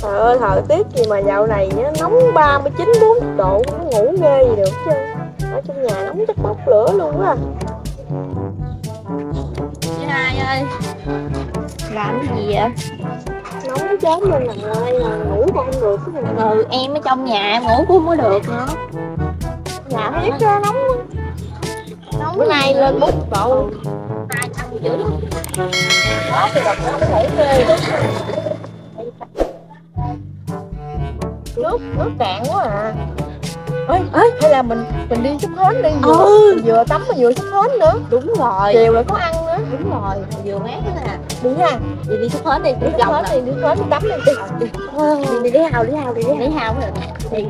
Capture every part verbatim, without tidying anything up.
Trời ơi, thời tiết gì mà dạo này nó nóng ba mươi chín bốn mươi độ, nó ngủ ghê gì được chứ. Ở trong nhà nóng chắc bốc lửa luôn á. Chị Hai ơi, làm cái gì vậy? Nóng chết luôn nè ơi, là ngủ còn không được cái này. Ừ, em ở trong nhà em ngủ cũng không có được nữa. Nhà thiết ra nóng quá. Nóng Bữa nay lên bốn mươi độ. hai trăm dữ lắm. Đó thì đợt nó có thể ghê. Nước, nước cạn quá à. Ê, ê, hay là mình mình đi xúc hến đi, vừa, Ừ. mình vừa tắm mà vừa xúc hến nữa. Đúng rồi. Chiều lại có ăn nữa. Đúng rồi, vừa mát nữa nè. Đi ha. Đi đi xúc hết đi, Đi xúc hến đi, đi xúc hến đi tắm đi. Đi, đi, đi, đi, đi hào, đi hào, đi, đi lấy hao rồi. Đi.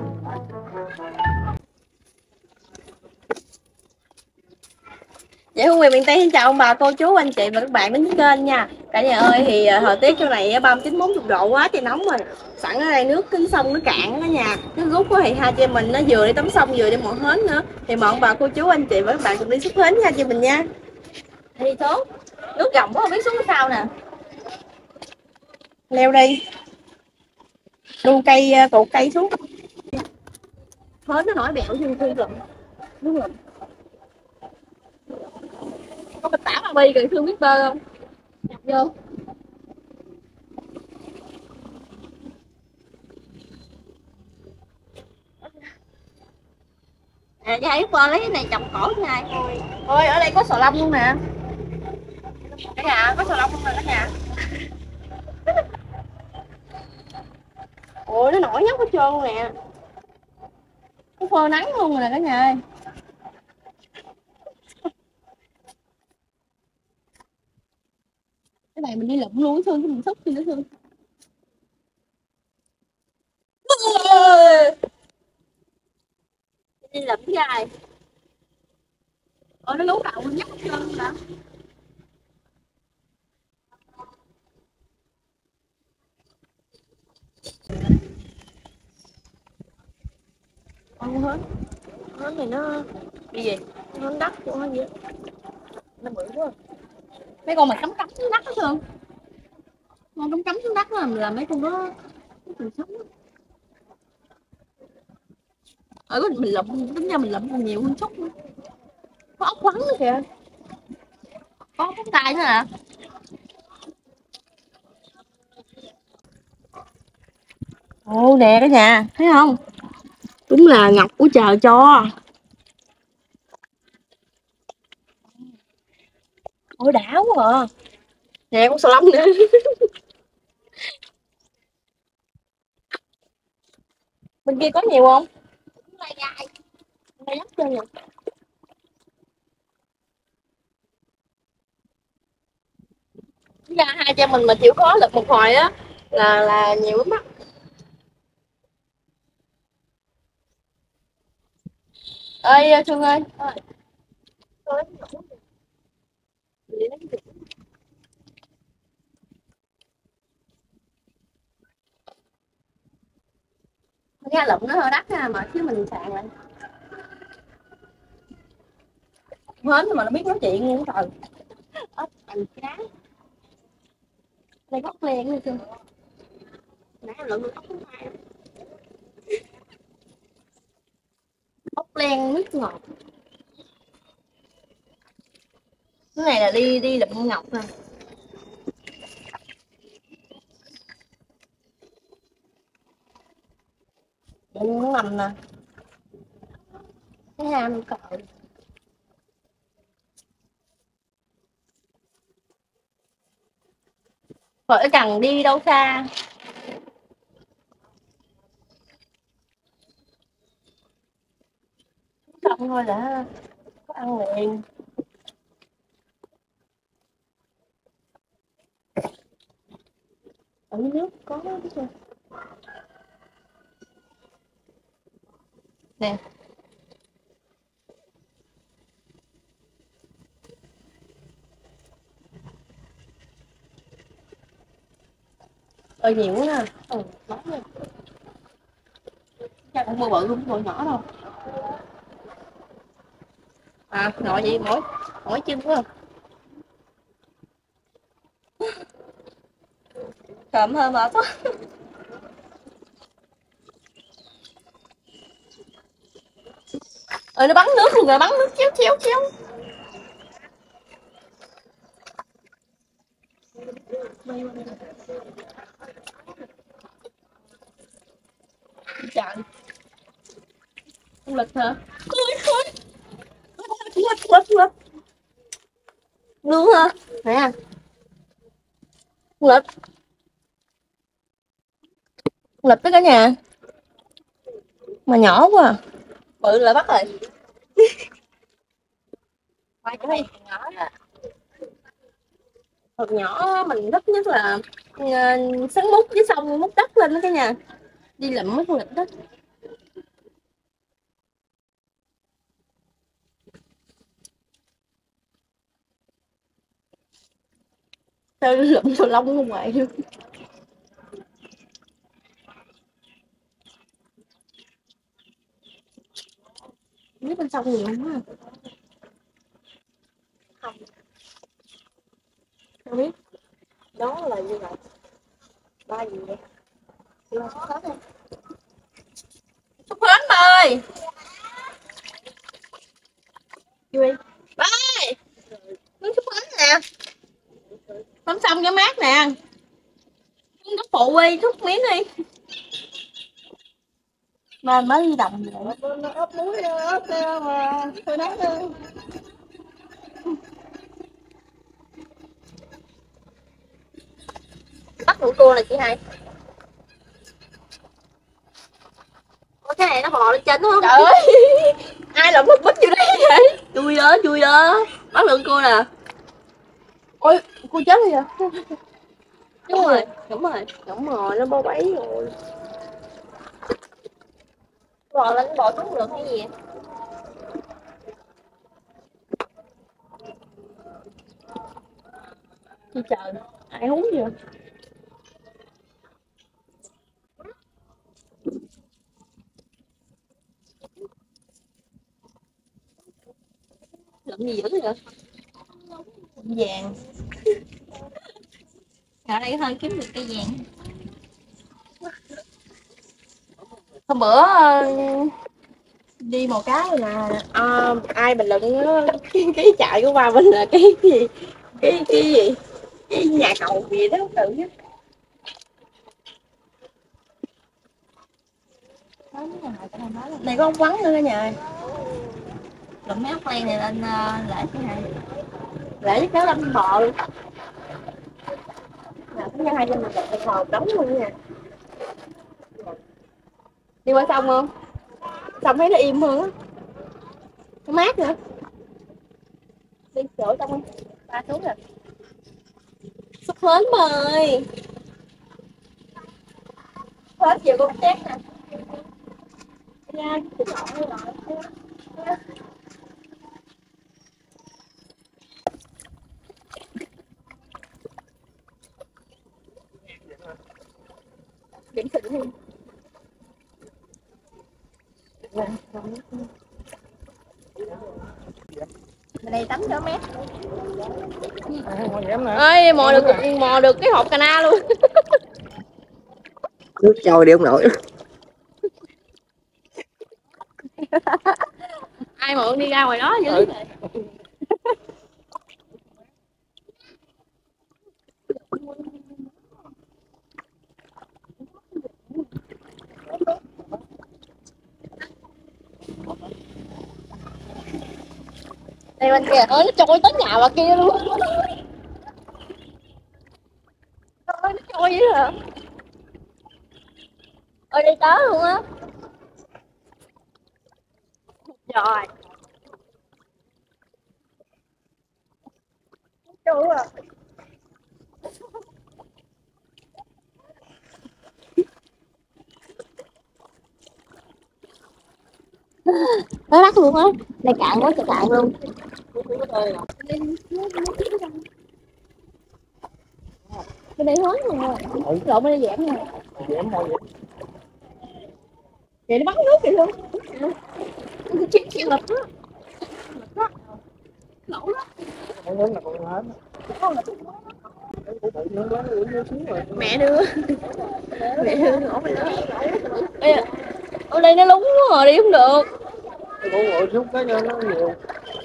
Dạ, Hương Nguyệt miền Tây xin chào ông bà, cô chú, anh chị và các bạn đến với kênh nha. Cả nhà ơi, thì uh, thời tiết chỗ này ba mươi chín bốn mươi độ quá trời nóng rồi. Sẵn ở đây nước kính sông nó cạn cả nhà. Nước rút quá thì hai chị em mình nó vừa đi tắm sông vừa đi mò hến nữa. Thì mời ông bà cô chú anh chị và các bạn cùng đi xúc hến nha chị mình nha. Đi tốt. Nước gồng quá không biết xuống cái sao nè. Leo đi. Đu cây cột cây xuống. Hến nó nổi bẹo trên khu rừng. Nước rừng. Có bịch tả mà bi gần thương biết bơi không? Nhập vô. À, chị hãy qua lấy cái này chồng cổ cho ai. Ôi, ở đây có sò lông luôn nè. Cả nhà, có sò lông luôn nè cả nhà. Ôi, nó nổi nhóc hết trơn luôn nè. Nó phơ nắng luôn rồi nè cả nhà ơi. Cái này mình đi lụm luôn, thương cái mình xúc thì nó thương. Đi lụm dài. Ôi, nó lú đầu nhóc hết trơn luôn nè. Ăn hết. Hết này nó Cái gì? nó đắt quá vậy. Nó bự quá. Mấy con mà cắm cắm xuống đất hết trơn. Con cắm cắm xuống đất là, là mấy con đó nó còn sống. Ở mình mình lụm, tính ra mình lụm còn nhiều hơn xúc nữa. Có ốc quắn nữa kìa. Có ốc tay nữa nè. Ồ nè cả nhà, thấy không? Đúng là ngọc của trời cho. Ôi đã quá à. Nè con sò lông nữa. Bên kia có nhiều không? Lai gai. Lai lắm trơn rồi. Ra hai cha mình mà chịu khó lực một hồi á là là nhiều lắm á. Ơi Thương ơi. Cái lụm nó hơi đắt ha mà chứ mình sàn lại. Hến mà nó biết nói chuyện luôn trời. Ốc bành cá. Đây có ốc len nữa chưa? Nãy lụm được ốc thứ hai. Ốc len nước ngọt. Cái này là đi đi lụm ngọc nè. Bụng nằm nè. Cái ham cậu. Khỏi cần đi đâu xa. Xong thôi đã có ăn liền. Ở nước có cái chưa? Nè. Ơi nhiều quá ha. Ừ, nóng rồi. Chắc cũng bự bự không bự nhỏ đâu. À, nội vậy mỗi mỗi chân quá. Cộm hơi mệt quá. Ừ, nó bắn nước luôn rồi, bắn nước chéo chéo chéo. Trời, con lịch hả? Ôi thôi, lịch lịch lịch nướng hả? Nè, con lịch, con lịch tới cả nhà mà nhỏ quá à. Bự là bắt rồi. Quay cái này nhỏ đó. Thật nhỏ mình thích nhất là uh, sắn mút với xong mút đất lên đó cả nhà, đi lượm mấy con lịch đó. Sao lượm sầu lông không ngoài luôn. Biết bên trong nhiều quá. Không, không biết. Đó là như vậy. Ba gì vậy? Là sắp hết rồi. Sắp hết rồi. Vui. Ba ơi, nước sắp hết nè. Không xong cho mát nè. Nó phụ đi, thúc miếng đi. Ba mới đi đồng vậy. Nó ốp muối, ốp mà thôi nát đi. Bắt nụ cua là chị hai. Ủa, cái này nó bò lên trên đúng không? Trời ơi, ai làm mất bít vô đây vậy? Chui đó, chui đó. Bắt lượng cua nè. Ôi, cô chết rồi à? Đúng rồi, đúng rồi. Đúng rồi, nó bao bấy rồi. Bò lên bò xuống được hay gì? Chị trời, ai hú vậy? Lượm gì dữ vậy? Vàng. Ở đây hơi kiếm được cây vàng. Hôm bữa ờ, đi một cái rồi nè, à, ai bình luận á, cái, cái chạy của ba mình là cái gì, cái cái gì, cái nhà cầu gì đó tự chứ. Này có ốc vắn nữa cả nhà. Lụm mấy ốc len này lên uh, lễ chị hai. Để với kéo lâm bò luôn. Nè, cái hai trên mình đặt cái hộp đóng luôn nha. Đi qua sông không? Sông thấy nó im hơn á, nó mát nữa. Đi chỗ sông đi, ba xuống rồi. Sắp hến bà ơi. Hết giờ con chết nè. Ra cái lọ rồi. Điểm xịn luôn. Bên đây tắm cho mát. Ơi mò được mò được cái hộp cana luôn. Nước trôi đi ông nội. Ai mà đi ra ngoài đó dữ ừ. Đây bên kìa ơi, nó trôi tới nhà bà kia luôn. Ơi nó trôi vậy hả? Ơi đây tới luôn á. Trời. Trôi à. Nó đắt luôn á. Đây cạn quá trời cạn luôn. Bên đây hết luôn rồi. Lộn bên đây giảm nè. Dễ thôi vậy. Vậy nó bắn nước kìa luôn. Chết chết lập đó. Lỗ đó. Không lớn là con hết. Mẹ đưa. Mẹ đưa ngõ bên đó. Ê, ở đây nó lúng quá rồi, đi không được. Ngủ ngồi chút cái cho nó nhiều.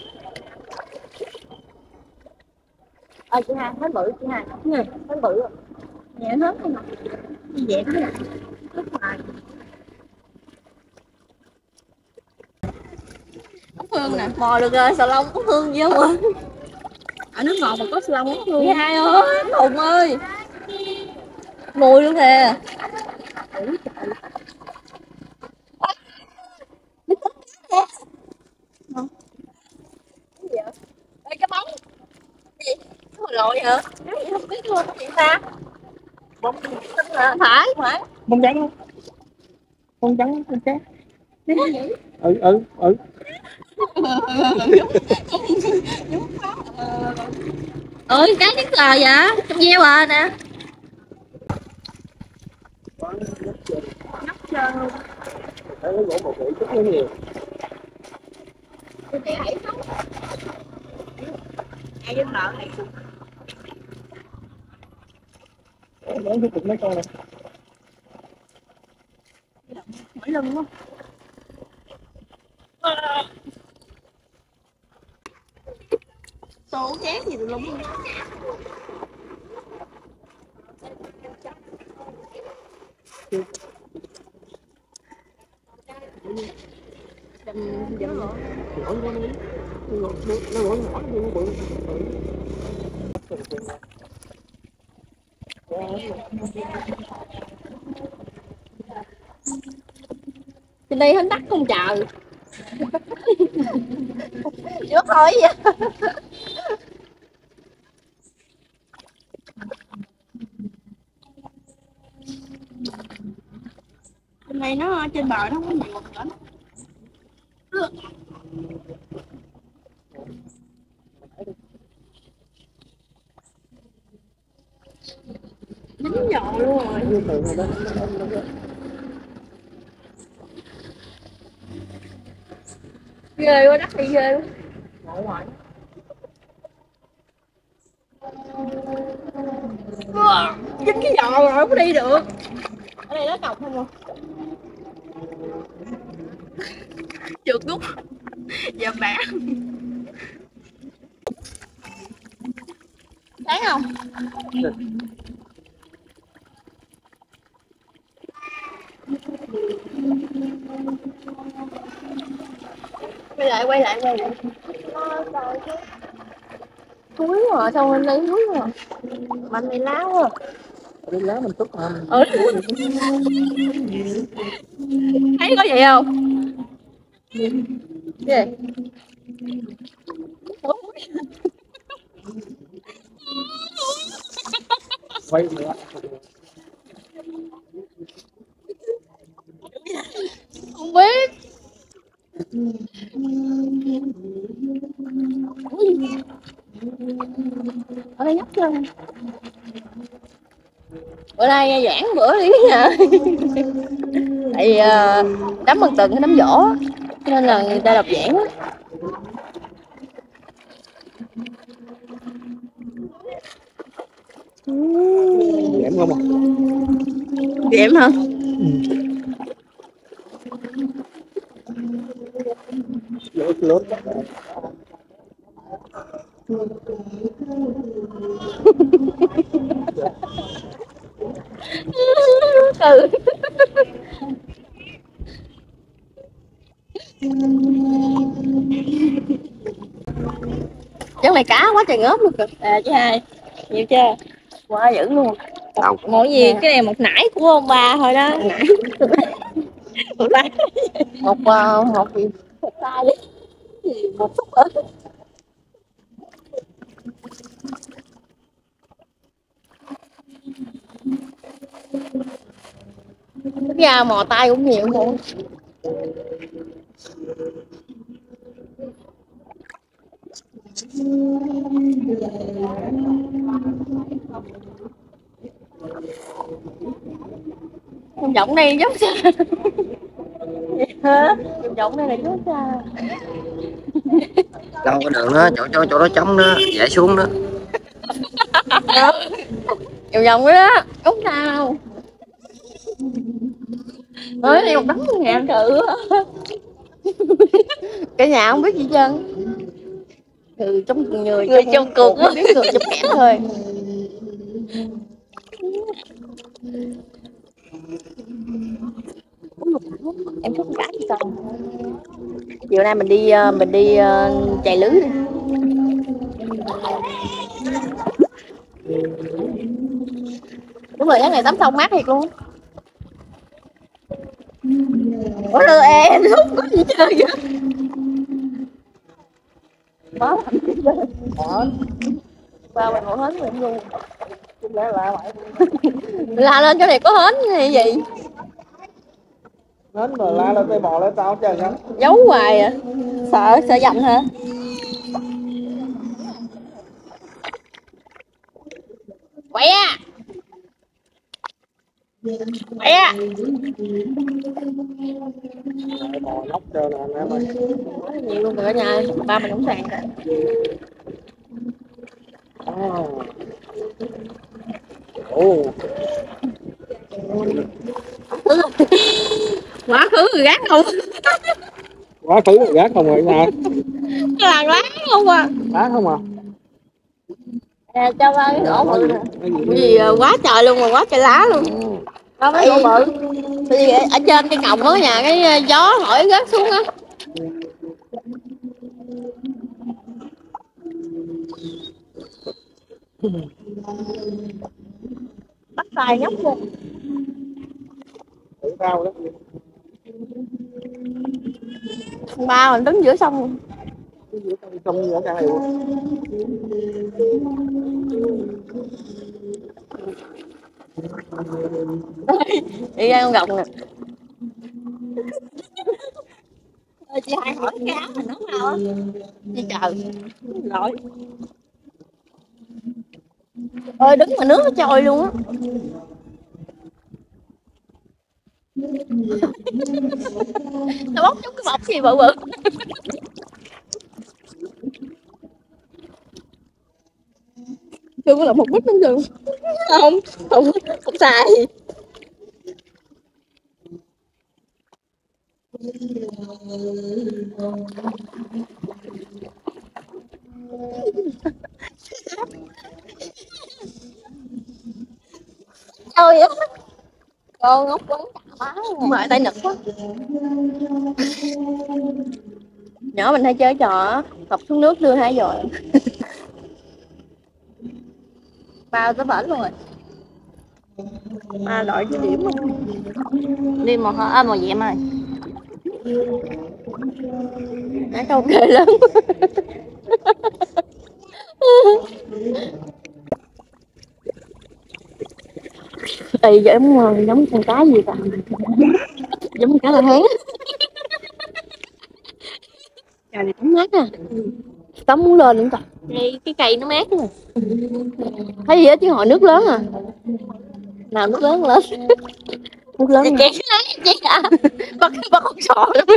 Ờ chị Hà, hết bự chị Hà. Nè, hết bự rồi. Nhẹ hết không ạ? Dẹp thế này. Lúc ngoài. Ốc hương nè. Mò được rồi, xà lông ốc hương gì không ạ? Ở nước ngọt mà có xà lông ốc hương. Chị Hai ơi, Hùng ơi. Mùi luôn kìa. Ê, cái bóng gì? Cái hồi lội hả? Cái gì không biết luôn chị ta. Bông Phải, phải. bông trắng không? Bông trắng bông trắng. Ừ ừ ừ. Ơi cái trứng là vậy? Trong gieo à nè. Nhóc trơn luôn. Thấy nó gỗ một vị chút nó nhiều. Tôi chạy xuống. Ai với lợn này. Nó tiếp tục mấy con này. Mỗi lưng quá. Tô chén gì tùm lum. Dầm dầm rồi. Nhỏ nó nó nó nó nhỏ nhỏ nó bự. Trên đây hết đắt không trời. Trước thôi vậy. Trên đây nó trên bờ nó không có nhiều nữa. Dính giò luôn rồi. Ghê quá, đắt đi ghê luôn. Ngồi ngoài. Dính cái giò rồi không có đi được. Ở đây nó cọc không à? Trượt đút. Giờ bạc. Thấy không? Quay lại, quay lại, quay lại. Thúi rồi, sao anh lấy thúi rồi. Mạnh này láo quá. Đi lá mình túc mà. Ừ. Thấy có gì không? Gì? Quay nữa. Không biết. Ở đây nhóc chưa? Bữa nay giảng bữa đi nha. Tại vì uh, đám bằng từng cái đám vỗ nên là người ta đọc giảng á. Dẻm không à? Dẻm hả? Lốt lốt. Ừ. Chắc này cá quá trời ngớp luôn kìa. À chị Hai, nhiều chưa? Quá dữ luôn. Đâu? Mỗi gì cái này một nải của ông ba thôi đó. Nải. Một tay. Một uh, một gì? Một tay đi. Một phút nữa. Ra mò tay cũng nhiều luôn. Trong giọng này giống sao? Hả? Trong giọng này là giống sao? Đâu có đường đó, chỗ chỗ chỗ đó trống đó, dễ xuống đó. Vòng vòng đó, không sao. Ơi, này một đống ngàn cự. Cả nhà không biết gì trơn. Người trong người, Người trong cuộc mới biết người trong kẽm thôi. Em thích cá gì sao? Chiều nay mình đi mình đi uh, chài lưới đi. Đúng rồi, cái này tắm sông mát thiệt luôn. Ủa lừa em không có gì chơi vậy? Đó, ba mình ngồi hến mình luôn. Lẽ lạ lại. La lên chỗ này có hến hay gì? Hến mà la lên tay bò lên tao trời ngắn. Giấu hoài à. Sợ sợ dầm hả? Quậy à. Quậy à. Bò nóc trơn nè anh em ơi. Nhiều luôn cả nhà, ba mình cũng sàn rồi. Ồ. Quá khứ người gác không? Quá khứ người gác không rồi nha. Cái làng lá không à? Lá không à? À, cho ba cái ổ bự nè. Cái gì quá trời luôn mà quá trời lá luôn. Đâu cái ổ bự. Cái gì ở trên cái còng đó nhà cái gió thổi rớt xuống á. Bắt tay nhóc luôn. Tự sao đó. Ba mình đứng giữa sông luôn. Trong giữa cả hiệu. Đi ra con gọng nè. Chị hai hỏi cá mà nấu nào á. Chị chờ. Rồi. Ơi đứng mà nước nó trôi luôn á. Nó bóc trong cái bọc gì bự bự. Chưa có là một bít bánh rừng. Không, không, không xài. Trời ơi. Cô ngốc quá chả má tay nực quá. Nhỏ mình hay chơi trò học xuống nước đưa hai rồi. Bao tới bển luôn rồi. Ba đội cái điểm đi màu à, màu dẹm rồi. Đã câu kê lớn. Ê giống giống con cá gì ta? Giống cá la hán. Trời này tắm mát à. Tắm muốn lên nữa trời. Đây cái cây nó mát nè. Thấy gì á chứ hồi nước lớn à. Nào nước lớn lên. Nước lớn. Chị chị à. Bắt bắt con sò luôn.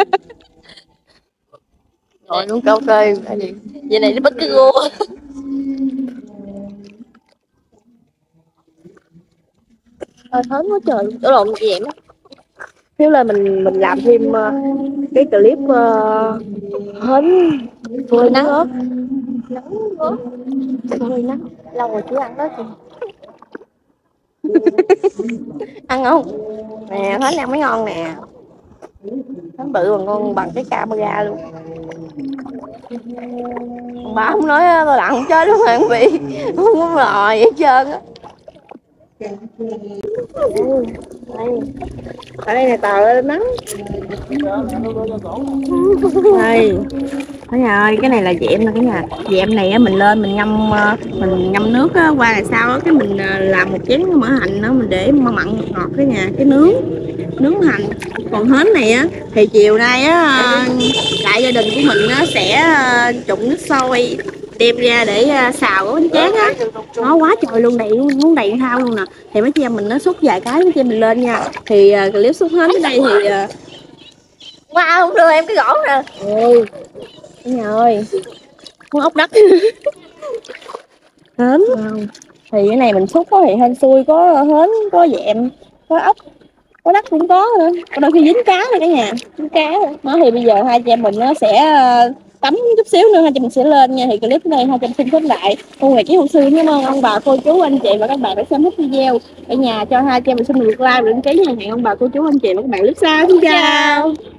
Rồi luôn câu cây. Vậy này nó bắt cái gô. Ờ thớm quá trời. Ở lộn gì vậy? Nếu là mình mình làm thêm uh, cái clip uh, hến phơi nắng ớt. Nắng ớt. Phơi nắng. Lâu rồi chưa ăn đó chị. Ăn không? Nè, hến ăn mới ngon nè. Hến bự mà ngon bằng cái camera luôn. Bà không nói tôi lặn không chơi đúng không quý vị? Không có lòi hết trơn á. Đây. Ở đây này tờ lên nắng. Đây. Cả nhà ơi, cái này là dẹm nè cả nhà. Dẹm này á mình lên mình ngâm mình ngâm nước á, qua là sau á cái mình làm một chén mỡ hành đó mình để mặn mặn ngọt cả nhà, cái nướng nướng hành. Còn hến này á thì chiều nay á đại gia đình của mình á sẽ trụng nước sôi đem ra để xào cái bánh tráng á. Nó quá trời luôn, đầy luôn, muốn đầy thao luôn nè. Thì mấy chị em mình nó xúc vài cái mấy chị em mình lên nha. Thì uh, clip xúc hến ở đây thì uh... wow, không đưa em cái gỗ nè. Ừ. Nhà ơi. Con ốc đất. Hến. Wow. Thì cái này mình xúc có thì hên xui có hến, có dẹm, có ốc. có đất cũng có nữa, có đôi khi dính cá rồi cả nhà, dính cá rồi. Nó thì bây giờ hai chị em mình nó sẽ tắm chút xíu nữa hai chị mình sẽ lên nha. Thì clip này hai chị em xin khép lại. Cô Nguyệt với Hồng Sư cảm ơn ông bà cô chú anh chị và các bạn đã xem hết video. Ở nhà cho hai chị em mình xin được like và đăng ký nha. Hẹn ông bà cô chú anh chị và các bạn lúc sau. Xin chào.